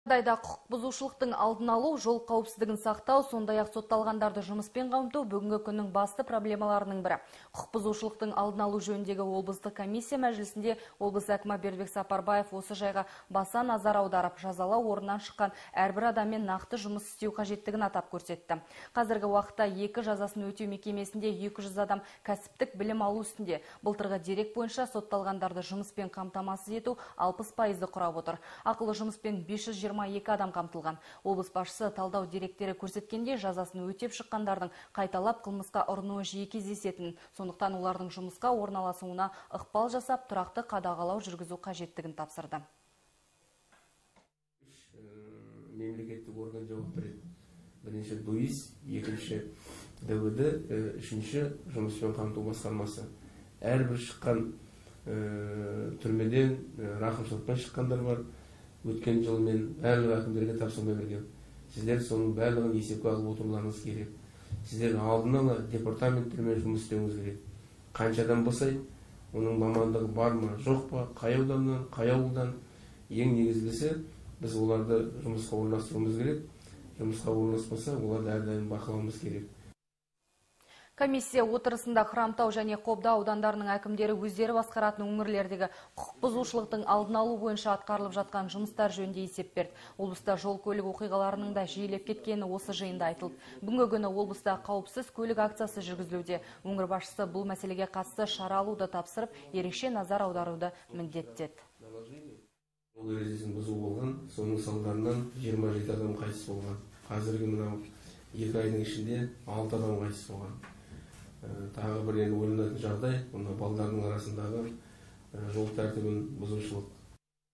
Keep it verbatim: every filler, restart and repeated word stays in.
Жағдайда құқық бұзушылықтың алдын алу, жол қауіпсіздігін сақтау, сондай-ақ сотталғандарды жұмыспен қамту бүгінгі күннің басты проблемаларының бірі. Құқық бұзушылықтың алдын алу жөніндегі облыстық комиссия мәжілісінде облыс әкімі Бердібек Сапарбаев осы жайға баса назар аударып, жазалау орнынан шыққан әрбір адаммен нақты жұмыс істеу қажеттігін атап көрсетті. Қазіргі уақытта екі жазасын өтеу мекемесінде екі жүз адам кәсіптік білім алу үстінде. Былтырғы дерек бойынша сотталғандарды жұмыспен қамтамасыз ету алпыс пайызды құрап отыр. Ақылы жұмыспен бес жүз жиырма екі адам қамтылған. Облыс басшысы талдау деректері көрсеткенде жазасын өтеп шыққандардың қайталап қылмысқа ұрынуы жиі кездесетінін, сондықтан олардың жұмысқа орналасуына ықпал жасап, тұрақты қадағалау жүргізу қажеттігін тапсырды. Мемлекеттік орган жауап береді. Бірінші ДУИС, екінші ДВД, үшінші жұмыспен қамту басқармасы. Әрбір шыққан түрмеден рақымшылықпен шыққандар бар. Өткен жыл мен барлық әкімдерге тапсырма берген. Сіздер соның барлығын есепке алып отыруларыңыз керек. Сіздер алдын ала департаменттермен жұмыс істеуіңіз керек. Қаншадан болса, оның мамандығы бар ма, жоқ па, қай ауданнан, қай ауылдан. Ең негізгісі біз оларды жұмысқа орналастыруымыз керек. Жұмысқа орналаспаса, оларды әрдайым бақылауымыз керек. Комиссия отырысында Хромтау және Қобда аудандарының әкімдері өздері басқаратын өңірлердегі құқық бұзушылықтың алдын алу бойынша атқарылып жатқан жұмыстар жөнінде есеп берді. Облыста жол көлік оқиғаларының да жиілеп кеткені осы жиында айтылды. Бүгінгі күні облыста қауіпсіз көлік акциясы жүргізілуде. Өңір басшысы бұл мәселеге қатысты шара алуды тапсырып, ерекше назар аударуды міндеттеді. Жол ережесін бұзу болған, соның салдарынан жиырма жеті адам қайтыс болған. Қазіргі мынау екі айдың ішінде алты адам қайтыс болған. Тағы бір енді ойланатын жағдай, балдардың арасындағы жол тәртібін бұзушылық.